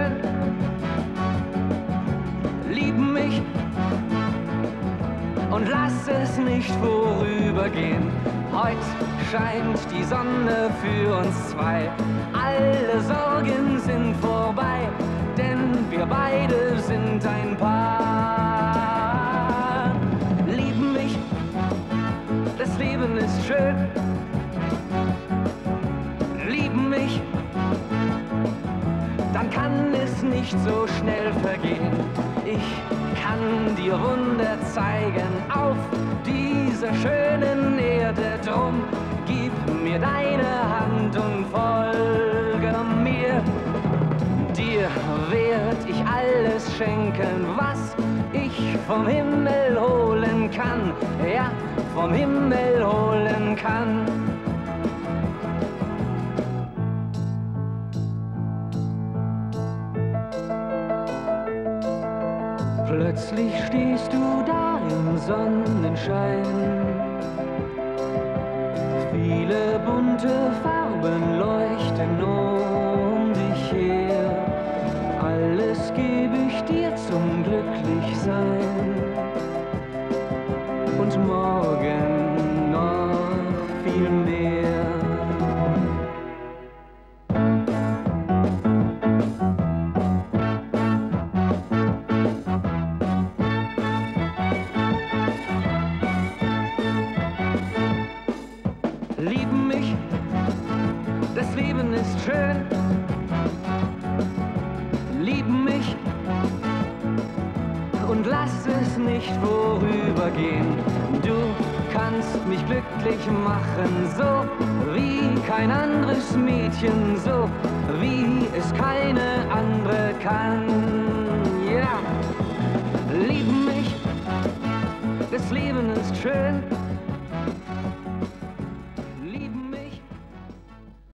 schön. Lieb mich und lass es nicht vorübergehen. Heut scheint die Sonne für uns zwei. Alle Sorgen sind vorbei, denn wir beide sind ein Paar. Lieb mich, das Leben ist schön. Lieb mich, dann kann es nicht so schnell vergehen. Ich kann dir Wunder zeigen auf dieser schönen Erde. Drum gib mir deine Hand und folge mir. Dir werd ich alles schenken, was ich vom Himmel holen kann. Ja, vom Himmel holen kann. Plötzlich stehst du da im Sonnenschein. Viele bunte Farben leuchten um dich her. Alles gebe ich dir zum Glücklichsein. Und morgen noch viel mehr. Lieb mich, das Leben ist schön. Lieb mich und lass es nicht vorübergehen. Du kannst mich glücklich machen, so wie kein anderes Mädchen, so wie es keine andere kann. Ja, lieb mich, das Leben ist schön.